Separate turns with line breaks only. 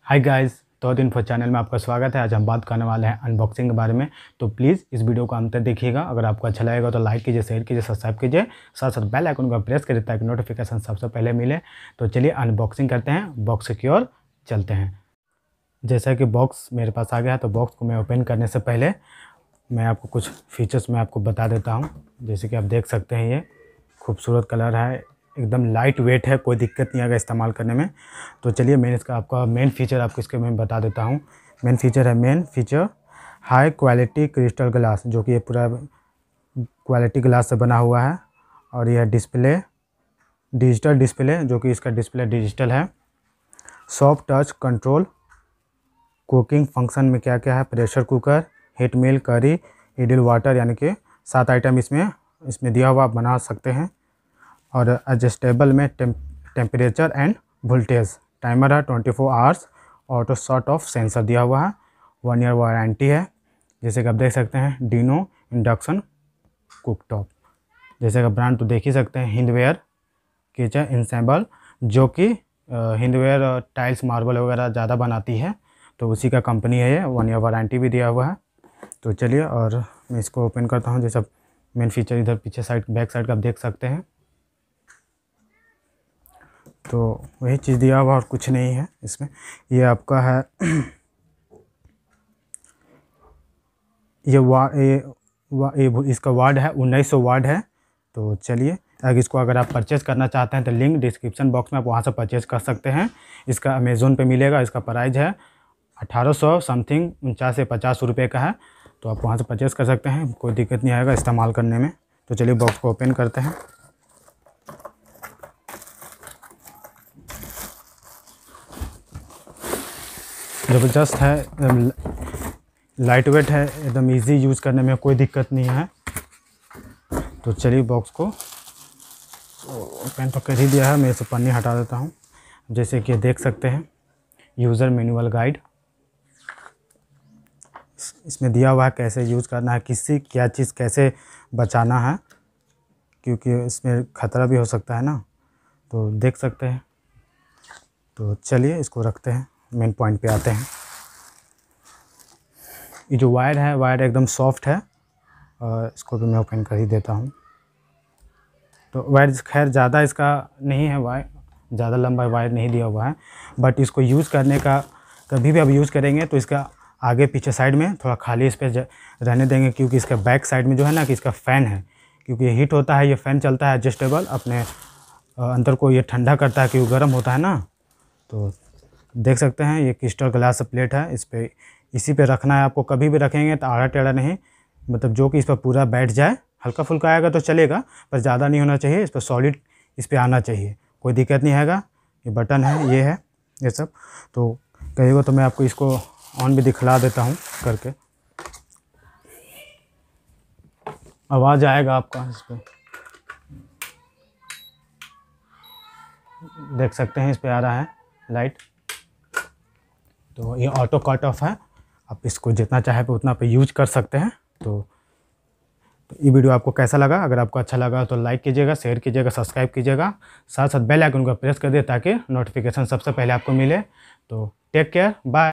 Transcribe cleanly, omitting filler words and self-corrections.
हाय guys, तो info channel में आपका स्वागत है। आज हम बात करने वाले हैं अनबॉक्सिंग के बारे में। तो प्लीज़ इस वीडियो को अंत तक देखिएगा। अगर आपको अच्छा लगेगा तो लाइक कीजिए, शेयर कीजिए, सब्सक्राइब कीजिए, साथ साथ बेल आइकन को प्रेस करिए ताकि नोटिफिकेशन सबसे पहले मिले। तो चलिए अनबॉक्सिंग करते हैं, बॉक्स की ओर चलते हैं। जैसा कि बॉक्स मेरे पास आ गया है, तो बॉक्स को मैं ओपन करने से पहले मैं आपको कुछ फीचर्स मैं आपको बता देता हूँ। जैसे कि आप देख सकते हैं, ये खूबसूरत कलर है, एकदम लाइट वेट है, कोई दिक्कत नहीं आएगा इस्तेमाल करने में। तो चलिए मैं इसका आपका मेन फीचर आपको इसके मैं बता देता हूँ। Main feature high quality crystal glass, जो कि ये पूरा क्वालिटी ग्लास से बना हुआ है। और यह डिजिटल डिस्प्ले, जो कि इसका डिस्प्ले डिजिटल है। Soft touch control, cooking function में क्या क्या है, प्रेशर कुकर, हीट मिल, करी, इडल वाटर, यानी कि 7 आइटम इसमें दिया हुआ आप बना सकते हैं। और एडजस्टेबल में टेम्परेचर एंड वोल्टेज, टाइमर है 24 hours, auto shut off sensor दिया हुआ है, 1 ईयर वारंटी है। जैसे कि आप देख सकते हैं, डिनो इंडक्शन कुकटॉप। जैसे कि ब्रांड तो देख ही सकते हैं, हिंदवेयर किचन इंसेंबल, जो कि हिंदवेयर टाइल्स मार्बल वगैरह ज़्यादा बनाती है, तो उसी का कंपनी है ये। 1 ईयर वारंटी भी दिया हुआ है। तो चलिए और मैं इसको ओपन करता हूँ। जैसा मेन फीचर इधर पीछे साइड, बैक साइड का आप देख सकते हैं। तो वही चीज़ दिया हुआ और कुछ नहीं है इसमें। ये आपका है इसका वाट है 1900 वाट है। तो चलिए अगर आप परचेज़ करना चाहते हैं तो लिंक डिस्क्रिप्शन बॉक्स में, आप वहाँ से परचेज़ कर सकते हैं। इसका अमेज़ोन पे मिलेगा। इसका प्राइस है 1800 समथिंग, 49 से 50 रुपये का है। तो आप वहाँ से परचेज़ कर सकते हैं, कोई दिक्कत नहीं आएगा इस्तेमाल करने में। तो चलिए बॉक्स को ओपन करते हैं। ज़बरदस्त है, लाइट वेट है, एकदम इजी यूज़ करने में कोई दिक्कत नहीं है। तो चलिए बॉक्स को ओपन तो कर ही दिया है, मैं इसे पन्नी हटा देता हूँ। जैसे कि देख सकते हैं, यूज़र मैनुअल गाइड इसमें दिया हुआ है, कैसे यूज़ करना है, किससे क्या चीज़ कैसे बचाना है, क्योंकि इसमें ख़तरा भी हो सकता है ना। तो देख सकते हैं। तो चलिए इसको रखते हैं, मेन पॉइंट पे आते हैं। ये जो वायर एकदम सॉफ्ट है, और इसको भी मैं ओपन कर ही देता हूँ। तो वायर खैर ज़्यादा इसका नहीं है, वायर ज़्यादा लंबा वायर नहीं दिया हुआ है, बट इसको यूज़ करने का कभी भी आप यूज़ करेंगे तो इसका आगे पीछे साइड में थोड़ा खाली स्पेस रहने देंगे, क्योंकि इसका बैक साइड में जो है ना कि इसका फ़ैन है, क्योंकि ये हीट होता है, ये फ़ैन चलता है एडजस्टेबल, अपने अंदर को ये ठंडा करता है क्योंकि गर्म होता है ना। तो देख सकते हैं, ये क्रिस्टल ग्लास प्लेट है, इसी पे रखना है आपको। कभी भी रखेंगे तो आड़ा टेढ़ा नहीं, मतलब जो कि इस पर पूरा बैठ जाए। हल्का फुल्का आएगा तो चलेगा, पर ज़्यादा नहीं होना चाहिए, इस पर सॉलिड इस पर आना चाहिए, कोई दिक्कत नहीं आएगा। ये बटन है, ये है, ये सब। तो कहिएगा तो मैं आपको इसको ऑन भी दिखला देता हूँ करके, आवाज़ आएगा आपका इस पर, देख सकते हैं, इस पर आ रहा है लाइट। तो ये ऑटो कट ऑफ है, आप इसको जितना चाहे पे उतना पे यूज कर सकते हैं। तो ये वीडियो आपको कैसा लगा? अगर आपको अच्छा लगा तो लाइक कीजिएगा, शेयर कीजिएगा, सब्सक्राइब कीजिएगा, साथ साथ बेल आइकन को प्रेस कर दिए ताकि नोटिफिकेशन सबसे पहले आपको मिले। तो टेक केयर, बाय।